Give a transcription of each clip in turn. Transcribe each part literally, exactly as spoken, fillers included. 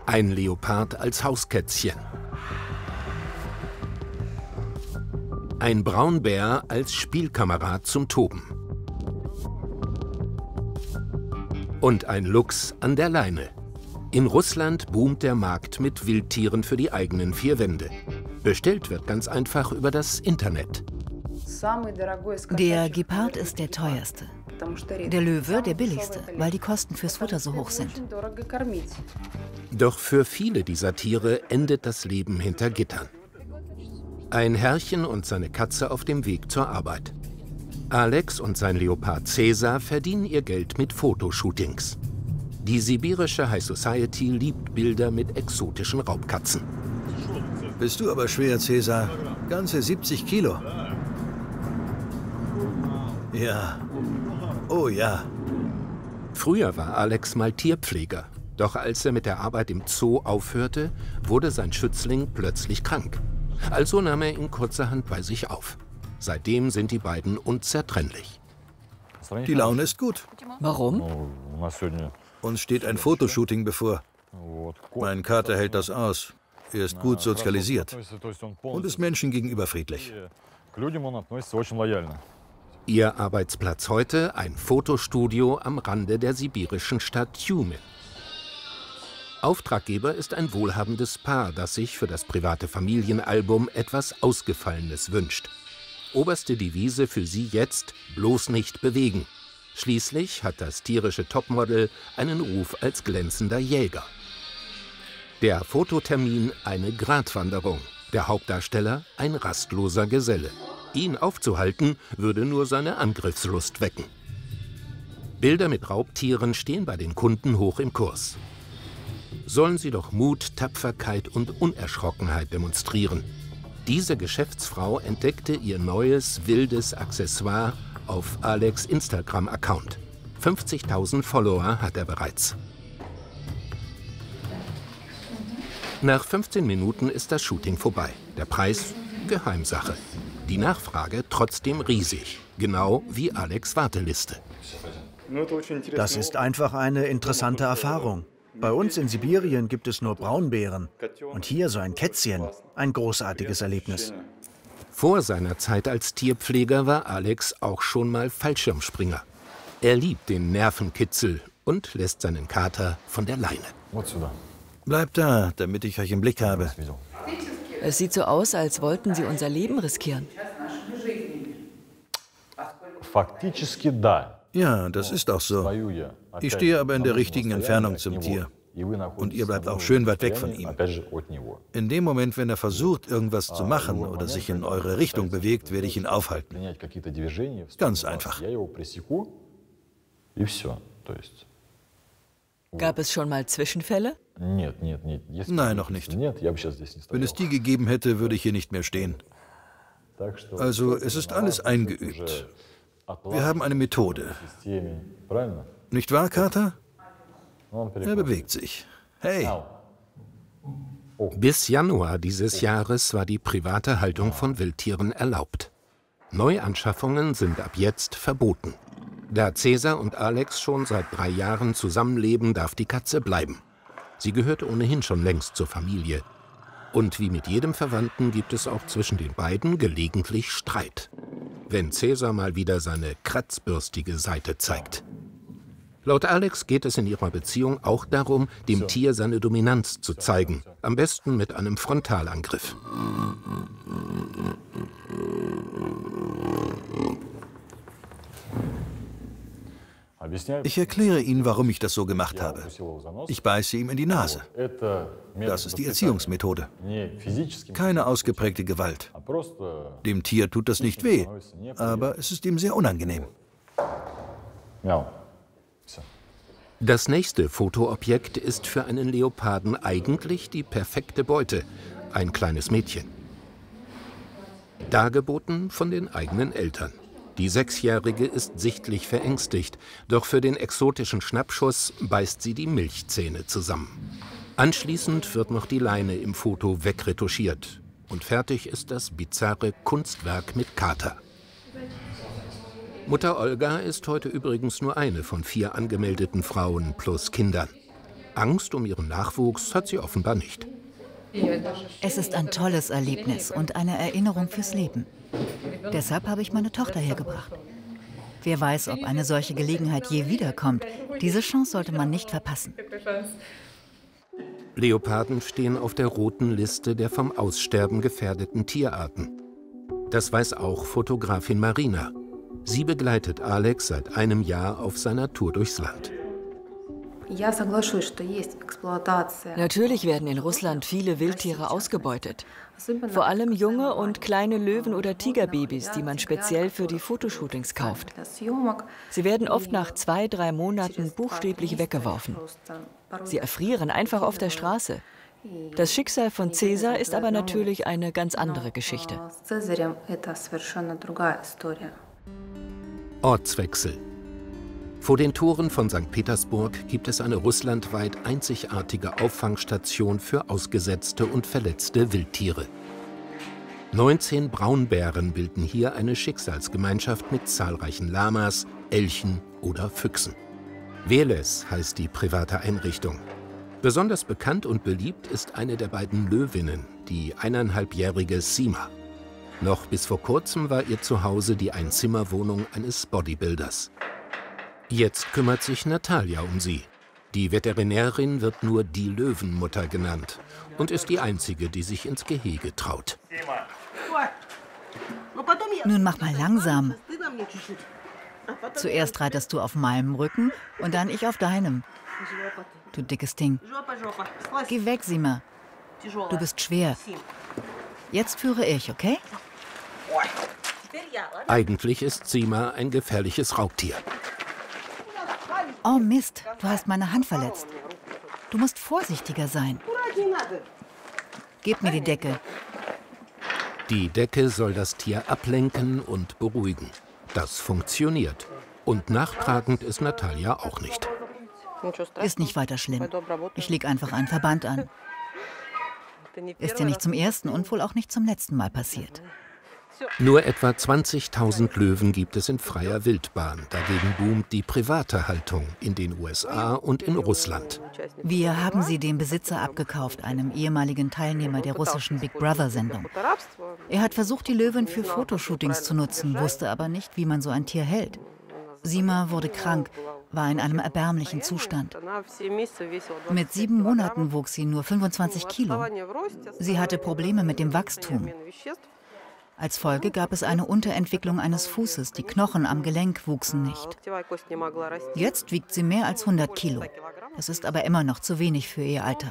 Ein Leopard als Hauskätzchen. Ein Braunbär als Spielkamerad zum Toben. Und ein Luchs an der Leine. In Russland boomt der Markt mit Wildtieren für die eigenen vier Wände. Bestellt wird ganz einfach über das Internet. Der Gepard ist der teuerste. Der Löwe der billigste, weil die Kosten fürs Futter so hoch sind. Doch für viele dieser Tiere endet das Leben hinter Gittern. Ein Herrchen und seine Katze auf dem Weg zur Arbeit. Alex und sein Leopard Cäsar verdienen ihr Geld mit Fotoshootings. Die sibirische High Society liebt Bilder mit exotischen Raubkatzen. Bist du aber schwer, Cäsar. Ganze siebzig Kilo. Ja. Oh ja. Früher war Alex mal Tierpfleger. Doch als er mit der Arbeit im Zoo aufhörte, wurde sein Schützling plötzlich krank. Also nahm er ihn kurzerhand bei sich auf. Seitdem sind die beiden unzertrennlich. Die Laune ist gut. Warum? Uns steht ein Fotoshooting bevor. Mein Kater hält das aus. Er ist gut sozialisiert und ist Menschen gegenüber friedlich. Ihr Arbeitsplatz heute ein Fotostudio am Rande der sibirischen Stadt Tjumin. Auftraggeber ist ein wohlhabendes Paar, das sich für das private Familienalbum etwas Ausgefallenes wünscht. Oberste Devise für sie jetzt: bloß nicht bewegen. Schließlich hat das tierische Topmodel einen Ruf als glänzender Jäger. Der Fototermin eine Gratwanderung, der Hauptdarsteller ein rastloser Geselle. Ihn aufzuhalten, würde nur seine Angriffslust wecken. Bilder mit Raubtieren stehen bei den Kunden hoch im Kurs. Sollen sie doch Mut, Tapferkeit und Unerschrockenheit demonstrieren. Diese Geschäftsfrau entdeckte ihr neues, wildes Accessoire auf Alex' Instagram-Account. fünfzigtausend Follower hat er bereits. Nach fünfzehn Minuten ist das Shooting vorbei. Der Preis Geheimsache. Die Nachfrage trotzdem riesig, genau wie Alex' Warteliste. Das ist einfach eine interessante Erfahrung. Bei uns in Sibirien gibt es nur Braunbären. Und hier so ein Kätzchen. Ein großartiges Erlebnis. Vor seiner Zeit als Tierpfleger war Alex auch schon mal Fallschirmspringer. Er liebt den Nervenkitzel und lässt seinen Kater von der Leine. Bleibt da, damit ich euch im Blick habe. Es sieht so aus, als wollten sie unser Leben riskieren. Ja, das ist auch so. Ich stehe aber in der richtigen Entfernung zum Tier. Und ihr bleibt auch schön weit weg von ihm. In dem Moment, wenn er versucht, irgendwas zu machen oder sich in eure Richtung bewegt, werde ich ihn aufhalten. Ganz einfach. Gab es schon mal Zwischenfälle? Nein, noch nicht. Wenn es die gegeben hätte, würde ich hier nicht mehr stehen. Also, es ist alles eingeübt. Wir haben eine Methode. Nicht wahr, Kater? Er bewegt sich. Hey! Bis Januar dieses Jahres war die private Haltung von Wildtieren erlaubt. Neuanschaffungen sind ab jetzt verboten. Da Cäsar und Alex schon seit drei Jahren zusammenleben, darf die Katze bleiben. Sie gehört ohnehin schon längst zur Familie. Und wie mit jedem Verwandten gibt es auch zwischen den beiden gelegentlich Streit. Wenn Cäsar mal wieder seine kratzbürstige Seite zeigt. Laut Alex geht es in ihrer Beziehung auch darum, dem Tier seine Dominanz zu zeigen. Am besten mit einem Frontalangriff. Ich erkläre Ihnen, warum ich das so gemacht habe. Ich beiße ihm in die Nase. Das ist die Erziehungsmethode. Keine ausgeprägte Gewalt. Dem Tier tut das nicht weh, aber es ist ihm sehr unangenehm. Das nächste Fotoobjekt ist für einen Leoparden eigentlich die perfekte Beute, ein kleines Mädchen. Dargeboten von den eigenen Eltern. Die Sechsjährige ist sichtlich verängstigt, doch für den exotischen Schnappschuss beißt sie die Milchzähne zusammen. Anschließend wird noch die Leine im Foto wegretuschiert. Und fertig ist das bizarre Kunstwerk mit Kater. Mutter Olga ist heute übrigens nur eine von vier angemeldeten Frauen plus Kindern. Angst um ihren Nachwuchs hat sie offenbar nicht. Es ist ein tolles Erlebnis und eine Erinnerung fürs Leben. Deshalb habe ich meine Tochter hergebracht. Wer weiß, ob eine solche Gelegenheit je wiederkommt. Diese Chance sollte man nicht verpassen. Leoparden stehen auf der roten Liste der vom Aussterben gefährdeten Tierarten. Das weiß auch Fotografin Marina. Sie begleitet Alex seit einem Jahr auf seiner Tour durchs Land. Natürlich werden in Russland viele Wildtiere ausgebeutet. Vor allem junge und kleine Löwen- oder Tigerbabys, die man speziell für die Fotoshootings kauft. Sie werden oft nach zwei, drei Monaten buchstäblich weggeworfen. Sie erfrieren einfach auf der Straße. Das Schicksal von Cäsar ist aber natürlich eine ganz andere Geschichte. Ortswechsel. Vor den Toren von Sankt Petersburg gibt es eine russlandweit einzigartige Auffangstation für ausgesetzte und verletzte Wildtiere. neunzehn Braunbären bilden hier eine Schicksalsgemeinschaft mit zahlreichen Lamas, Elchen oder Füchsen. Veles heißt die private Einrichtung. Besonders bekannt und beliebt ist eine der beiden Löwinnen, die eineinhalbjährige Sima. Noch bis vor kurzem war ihr Zuhause die Einzimmerwohnung eines Bodybuilders. Jetzt kümmert sich Natalia um sie. Die Veterinärin wird nur die Löwenmutter genannt und ist die einzige, die sich ins Gehege traut. Nun mach mal langsam. Zuerst reitest du auf meinem Rücken und dann ich auf deinem. Du dickes Ding. Geh weg, Sima. Du bist schwer. Jetzt führe ich, okay? Eigentlich ist Sima ein gefährliches Raubtier. Oh Mist, du hast meine Hand verletzt. Du musst vorsichtiger sein. Gib mir die Decke. Die Decke soll das Tier ablenken und beruhigen. Das funktioniert. Und nachtragend ist Natalia auch nicht. Ist nicht weiter schlimm. Ich leg einfach einen Verband an. Ist dir nicht zum ersten und wohl auch nicht zum letzten Mal passiert. Nur etwa zwanzigtausend Löwen gibt es in freier Wildbahn. Dagegen boomt die private Haltung in den U S A und in Russland. Wir haben sie dem Besitzer abgekauft, einem ehemaligen Teilnehmer der russischen Big Brother-Sendung. Er hat versucht, die Löwen für Fotoshootings zu nutzen, wusste aber nicht, wie man so ein Tier hält. Sima wurde krank, war in einem erbärmlichen Zustand. Mit sieben Monaten wog sie nur fünfundzwanzig Kilo. Sie hatte Probleme mit dem Wachstum. Als Folge gab es eine Unterentwicklung eines Fußes, die Knochen am Gelenk wuchsen nicht. Jetzt wiegt sie mehr als hundert Kilo. Das ist aber immer noch zu wenig für ihr Alter.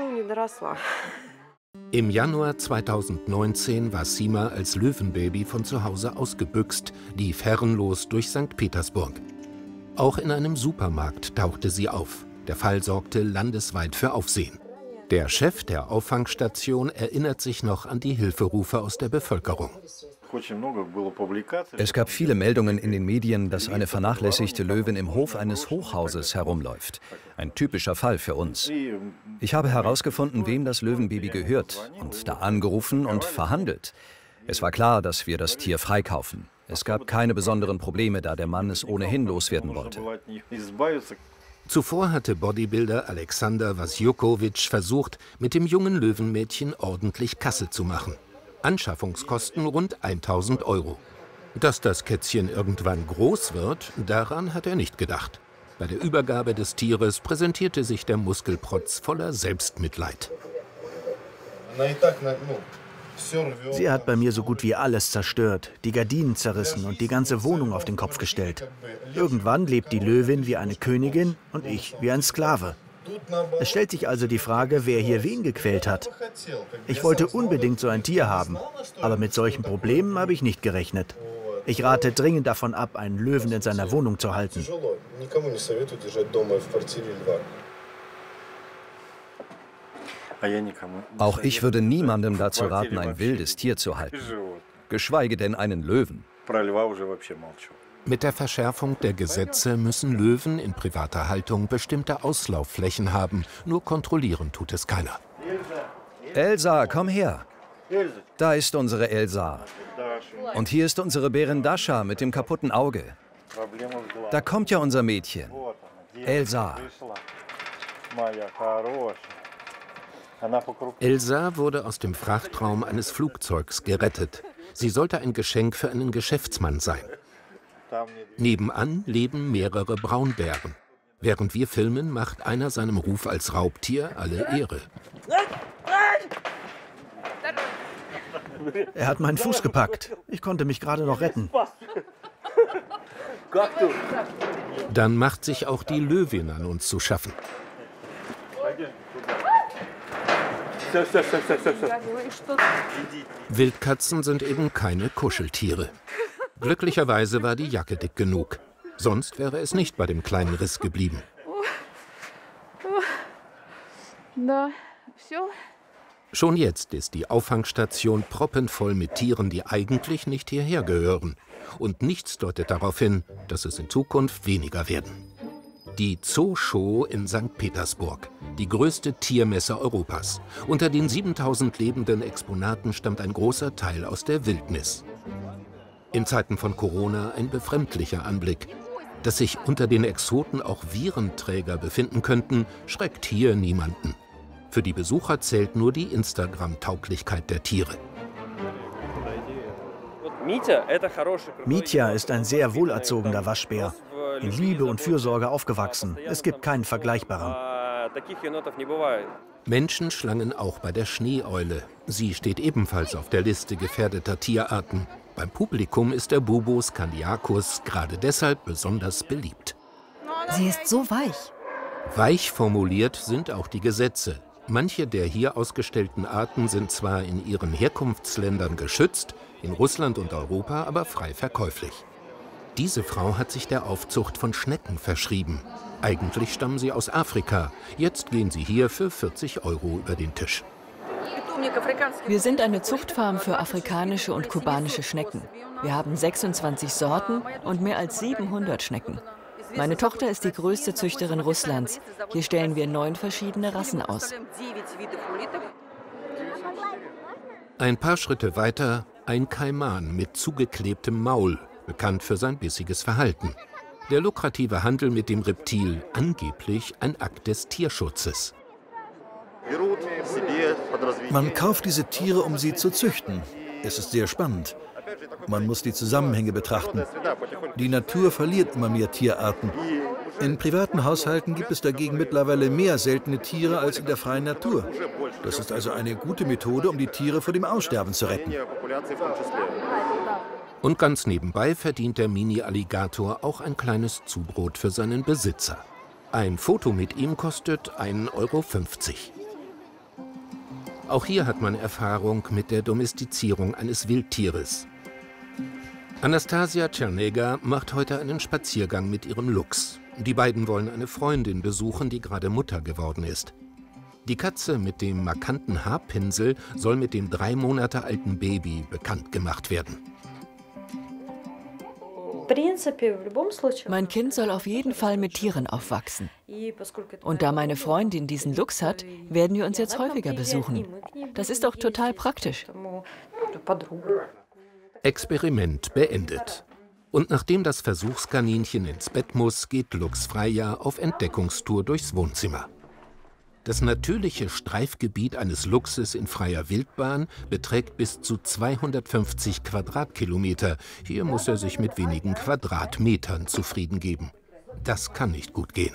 Im Januar zweitausendneunzehn war Sima als Löwenbaby von zu Hause ausgebüxt, lief herrenlos durch Sankt Petersburg. Auch in einem Supermarkt tauchte sie auf. Der Fall sorgte landesweit für Aufsehen. Der Chef der Auffangstation erinnert sich noch an die Hilferufe aus der Bevölkerung. Es gab viele Meldungen in den Medien, dass eine vernachlässigte Löwin im Hof eines Hochhauses herumläuft. Ein typischer Fall für uns. Ich habe herausgefunden, wem das Löwenbaby gehört und da angerufen und verhandelt. Es war klar, dass wir das Tier freikaufen. Es gab keine besonderen Probleme, da der Mann es ohnehin loswerden wollte. Zuvor hatte Bodybuilder Alexander Wasjukovic versucht, mit dem jungen Löwenmädchen ordentlich Kasse zu machen. Anschaffungskosten rund tausend Euro. Dass das Kätzchen irgendwann groß wird, daran hat er nicht gedacht. Bei der Übergabe des Tieres präsentierte sich der Muskelprotz voller Selbstmitleid. Sie hat bei mir so gut wie alles zerstört, die Gardinen zerrissen und die ganze Wohnung auf den Kopf gestellt. Irgendwann lebt die Löwin wie eine Königin und ich wie ein Sklave. Es stellt sich also die Frage, wer hier wen gequält hat. Ich wollte unbedingt so ein Tier haben, aber mit solchen Problemen habe ich nicht gerechnet. Ich rate dringend davon ab, einen Löwen in seiner Wohnung zu halten. Auch ich würde niemandem dazu raten, ein wildes Tier zu halten, geschweige denn einen Löwen. Mit der Verschärfung der Gesetze müssen Löwen in privater Haltung bestimmte Auslaufflächen haben. Nur kontrollieren tut es keiner. Elsa, komm her. Da ist unsere Elsa. Und hier ist unsere Bärin Dasha mit dem kaputten Auge. Da kommt ja unser Mädchen. Elsa. Elsa wurde aus dem Frachtraum eines Flugzeugs gerettet. Sie sollte ein Geschenk für einen Geschäftsmann sein. Nebenan leben mehrere Braunbären. Während wir filmen, macht einer seinem Ruf als Raubtier alle Ehre. Er hat meinen Fuß gepackt. Ich konnte mich gerade noch retten. Dann macht sich auch die Löwin an uns zu schaffen. Wildkatzen sind eben keine Kuscheltiere. Glücklicherweise war die Jacke dick genug. Sonst wäre es nicht bei dem kleinen Riss geblieben. Schon jetzt ist die Auffangstation proppenvoll mit Tieren, die eigentlich nicht hierher gehören. Und nichts deutet darauf hin, dass es in Zukunft weniger werden. Die Zooshow in Sankt Petersburg, die größte Tiermesse Europas. Unter den siebentausend lebenden Exponaten stammt ein großer Teil aus der Wildnis. In Zeiten von Corona ein befremdlicher Anblick. Dass sich unter den Exoten auch Virenträger befinden könnten, schreckt hier niemanden. Für die Besucher zählt nur die Instagram-Tauglichkeit der Tiere. Mitya ist ein sehr wohlerzogener Waschbär. In Liebe und Fürsorge aufgewachsen. Es gibt keinen vergleichbaren. Menschen schlangen auch bei der Schneeeule. Sie steht ebenfalls auf der Liste gefährdeter Tierarten. Beim Publikum ist der Bubo scandiacus gerade deshalb besonders beliebt. Sie ist so weich. Weich formuliert sind auch die Gesetze. Manche der hier ausgestellten Arten sind zwar in ihren Herkunftsländern geschützt, in Russland und Europa aber frei verkäuflich. Diese Frau hat sich der Aufzucht von Schnecken verschrieben. Eigentlich stammen sie aus Afrika. Jetzt gehen sie hier für vierzig Euro über den Tisch. Wir sind eine Zuchtfarm für afrikanische und kubanische Schnecken. Wir haben sechsundzwanzig Sorten und mehr als siebenhundert Schnecken. Meine Tochter ist die größte Züchterin Russlands. Hier stellen wir neun verschiedene Rassen aus. Ein paar Schritte weiter ein Kaiman mit zugeklebtem Maul, bekannt für sein bissiges Verhalten. Der lukrative Handel mit dem Reptil, angeblich ein Akt des Tierschutzes. Man kauft diese Tiere, um sie zu züchten. Es ist sehr spannend. Man muss die Zusammenhänge betrachten. Die Natur verliert immer mehr Tierarten. In privaten Haushalten gibt es dagegen mittlerweile mehr seltene Tiere als in der freien Natur. Das ist also eine gute Methode, um die Tiere vor dem Aussterben zu retten. Und ganz nebenbei verdient der Mini-Alligator auch ein kleines Zubrot für seinen Besitzer. Ein Foto mit ihm kostet ein Euro fünfzig. Auch hier hat man Erfahrung mit der Domestizierung eines Wildtieres. Anastasia Tschernega macht heute einen Spaziergang mit ihrem Luchs. Die beiden wollen eine Freundin besuchen, die gerade Mutter geworden ist. Die Katze mit dem markanten Haarpinsel soll mit dem drei Monate alten Baby bekannt gemacht werden. Mein Kind soll auf jeden Fall mit Tieren aufwachsen. Und da meine Freundin diesen Luchs hat, werden wir uns jetzt häufiger besuchen. Das ist doch total praktisch. Experiment beendet. Und nachdem das Versuchskaninchen ins Bett muss, geht Lux Freya auf Entdeckungstour durchs Wohnzimmer. Das natürliche Streifgebiet eines Luchses in freier Wildbahn beträgt bis zu zweihundertfünfzig Quadratkilometer. Hier muss er sich mit wenigen Quadratmetern zufrieden geben. Das kann nicht gut gehen.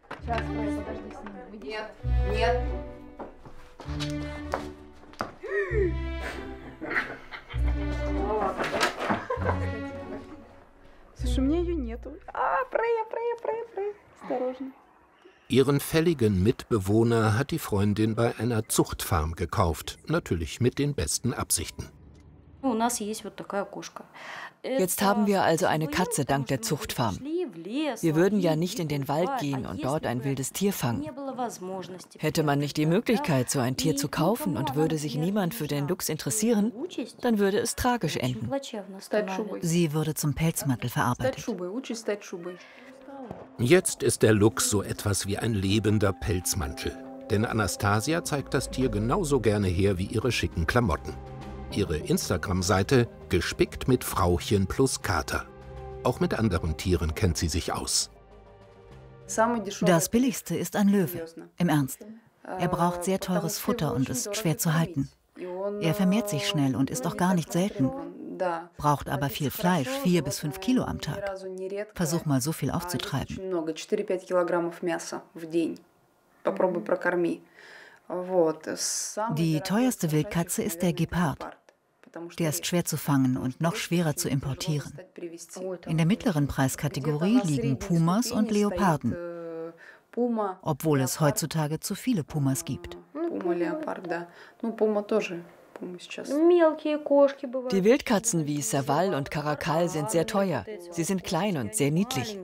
Ihren fälligen Mitbewohner hat die Freundin bei einer Zuchtfarm gekauft, natürlich mit den besten Absichten. Jetzt haben wir also eine Katze dank der Zuchtfarm. Wir würden ja nicht in den Wald gehen und dort ein wildes Tier fangen. Hätte man nicht die Möglichkeit, so ein Tier zu kaufen und würde sich niemand für den Luchs interessieren, dann würde es tragisch enden. Sie würde zum Pelzmantel verarbeitet. Jetzt ist der Luchs so etwas wie ein lebender Pelzmantel. Denn Anastasia zeigt das Tier genauso gerne her wie ihre schicken Klamotten. Ihre Instagram-Seite gespickt mit Frauchen plus Kater. Auch mit anderen Tieren kennt sie sich aus. Das Billigste ist ein Löwe. Im Ernst. Er braucht sehr teures Futter und ist schwer zu halten. Er vermehrt sich schnell und ist auch gar nicht selten. Braucht aber viel Fleisch, vier bis fünf Kilo am Tag. Versuch mal, so viel aufzutreiben. Die teuerste Wildkatze ist der Gepard. Der ist schwer zu fangen und noch schwerer zu importieren. In der mittleren Preiskategorie liegen Pumas und Leoparden, obwohl es heutzutage zu viele Pumas gibt. Die Wildkatzen wie Serval und Karakal sind sehr teuer. Sie sind klein und sehr niedlich.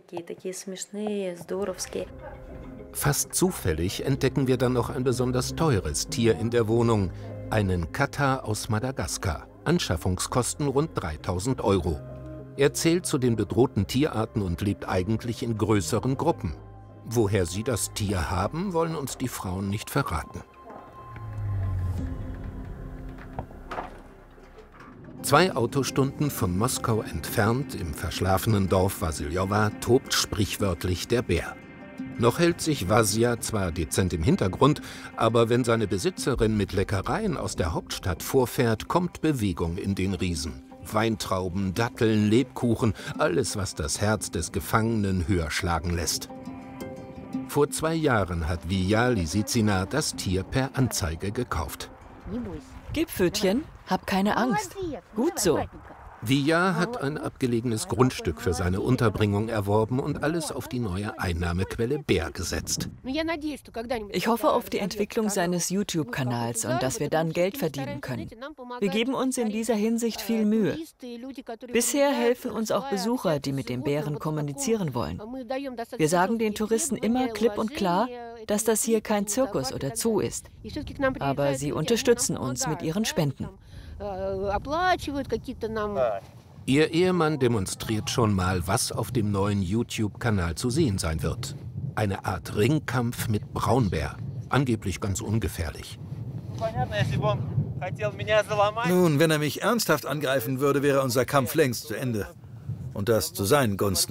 Fast zufällig entdecken wir dann noch ein besonders teures Tier in der Wohnung, einen Kata aus Madagaskar. Anschaffungskosten rund dreitausend Euro. Er zählt zu den bedrohten Tierarten und lebt eigentlich in größeren Gruppen. Woher sie das Tier haben, wollen uns die Frauen nicht verraten. Zwei Autostunden von Moskau entfernt, im verschlafenen Dorf Wasiljowa, tobt sprichwörtlich der Bär. Noch hält sich Vasja zwar dezent im Hintergrund, aber wenn seine Besitzerin mit Leckereien aus der Hauptstadt vorfährt, kommt Bewegung in den Riesen. Weintrauben, Datteln, Lebkuchen, alles, was das Herz des Gefangenen höher schlagen lässt. Vor zwei Jahren hat Vija Lysitsina das Tier per Anzeige gekauft. Gib Pfötchen, hab keine Angst. Gut so. Vija hat ein abgelegenes Grundstück für seine Unterbringung erworben und alles auf die neue Einnahmequelle Bär gesetzt. Ich hoffe auf die Entwicklung seines YouTube-Kanals und dass wir dann Geld verdienen können. Wir geben uns in dieser Hinsicht viel Mühe. Bisher helfen uns auch Besucher, die mit dem Bären kommunizieren wollen. Wir sagen den Touristen immer klipp und klar, dass das hier kein Zirkus oder Zoo ist. Aber sie unterstützen uns mit ihren Spenden. Ihr Ehemann demonstriert schon mal, was auf dem neuen YouTube-Kanal zu sehen sein wird. Eine Art Ringkampf mit Braunbär. Angeblich ganz ungefährlich. Nun, wenn er mich ernsthaft angreifen würde, wäre unser Kampf längst zu Ende. Und das zu seinen Gunsten.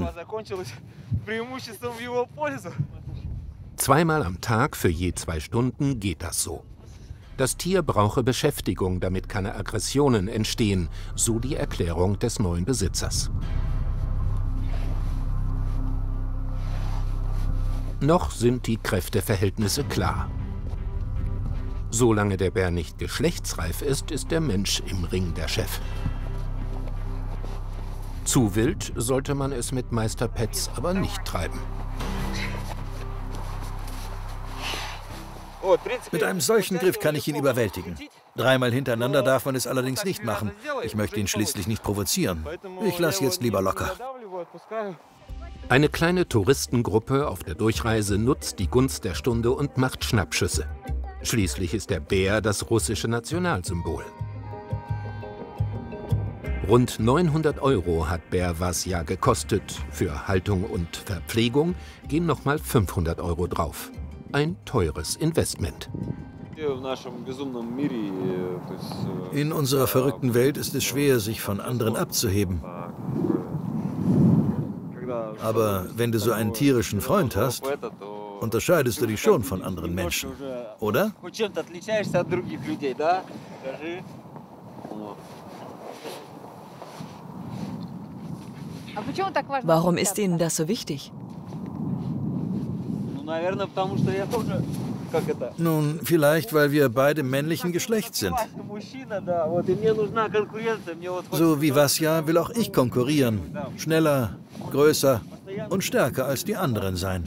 Zweimal am Tag für je zwei Stunden geht das so. Das Tier brauche Beschäftigung, damit keine Aggressionen entstehen, so die Erklärung des neuen Besitzers. Noch sind die Kräfteverhältnisse klar. Solange der Bär nicht geschlechtsreif ist, ist der Mensch im Ring der Chef. Zu wild sollte man es mit Meister Petz aber nicht treiben. Mit einem solchen Griff kann ich ihn überwältigen. Dreimal hintereinander darf man es allerdings nicht machen. Ich möchte ihn schließlich nicht provozieren. Ich lasse jetzt lieber locker. Eine kleine Touristengruppe auf der Durchreise nutzt die Gunst der Stunde und macht Schnappschüsse. Schließlich ist der Bär das russische Nationalsymbol. Rund neunhundert Euro hat Bär Vasja gekostet. Für Haltung und Verpflegung gehen nochmal fünfhundert Euro drauf. Ein teures Investment. In unserer verrückten Welt ist es schwer, sich von anderen abzuheben. Aber wenn du so einen tierischen Freund hast, unterscheidest du dich schon von anderen Menschen, oder? Warum ist Ihnen das so wichtig? Nun, vielleicht, weil wir beide männlichen Geschlechts sind. So wie Vasja will auch ich konkurrieren. Schneller, größer und stärker als die anderen sein.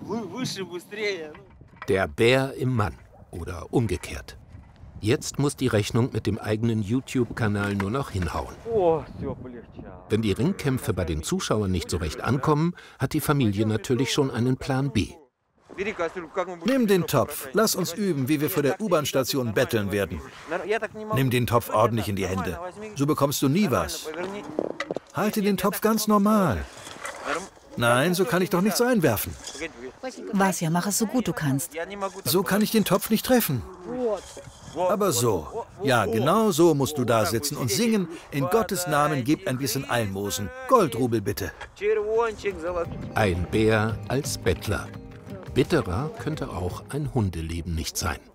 Der Bär im Mann oder umgekehrt. Jetzt muss die Rechnung mit dem eigenen YouTube-Kanal nur noch hinhauen. Wenn die Ringkämpfe bei den Zuschauern nicht so recht ankommen, hat die Familie natürlich schon einen Plan B. Nimm den Topf. Lass uns üben, wie wir vor der U-Bahn-Station betteln werden. Nimm den Topf ordentlich in die Hände. So bekommst du nie was. Halte den Topf ganz normal. Nein, so kann ich doch nichts reinwerfen. Vasja, mach es so gut du kannst. So kann ich den Topf nicht treffen. Aber so. Ja, genau so musst du da sitzen und singen. In Gottes Namen gib ein bisschen Almosen. Goldrubel bitte. Ein Bär als Bettler. Bitterer könnte auch ein Hundeleben nicht sein.